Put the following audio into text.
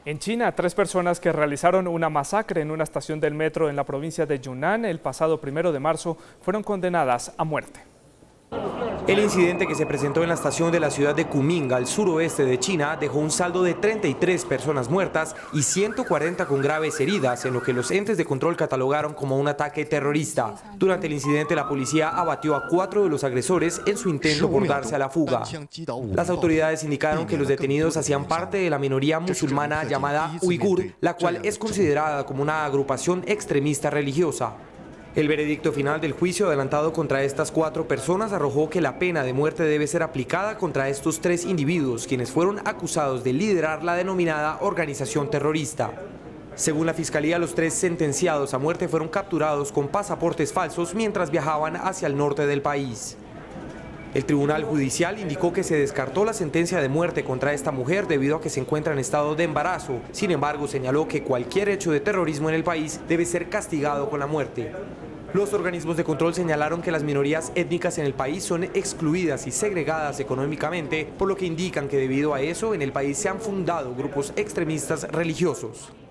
En China, 3 personas que realizaron una masacre en una estación del metro en la provincia de Yunnan el pasado 1 de marzo fueron condenadas a muerte. El incidente que se presentó en la estación de la ciudad de Kunming, al suroeste de China, dejó un saldo de 33 personas muertas y 140 con graves heridas, en lo que los entes de control catalogaron como un ataque terrorista. Durante el incidente, la policía abatió a 4 de los agresores en su intento por darse a la fuga. Las autoridades indicaron que los detenidos hacían parte de la minoría musulmana llamada uigur, la cual es considerada como una agrupación extremista religiosa. El veredicto final del juicio adelantado contra estas 4 personas arrojó que la pena de muerte debe ser aplicada contra estos 3 individuos, quienes fueron acusados de liderar la denominada organización terrorista. Según la fiscalía, los 3 sentenciados a muerte fueron capturados con pasaportes falsos mientras viajaban hacia el norte del país. El Tribunal Judicial indicó que se descartó la sentencia de muerte contra esta mujer debido a que se encuentra en estado de embarazo. Sin embargo, señaló que cualquier hecho de terrorismo en el país debe ser castigado con la muerte. Los organismos de control señalaron que las minorías étnicas en el país son excluidas y segregadas económicamente, por lo que indican que debido a eso en el país se han fundado grupos extremistas religiosos.